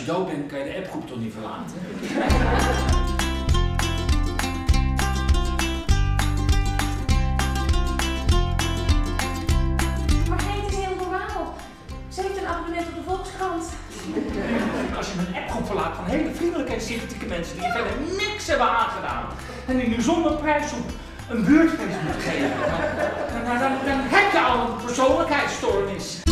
je dood bent, kan je de appgroep toch niet verlaten? Margreet is heel normaal. Ze heeft een abonnement op de Volkskrant. Als je een appgroep verlaat van hele vriendelijke en sympathieke mensen die je verder niks hebben aangedaan en die nu zonder prijszoek een buurtfeest moet geven, dan heb je al een persoonlijkheidsstoornis.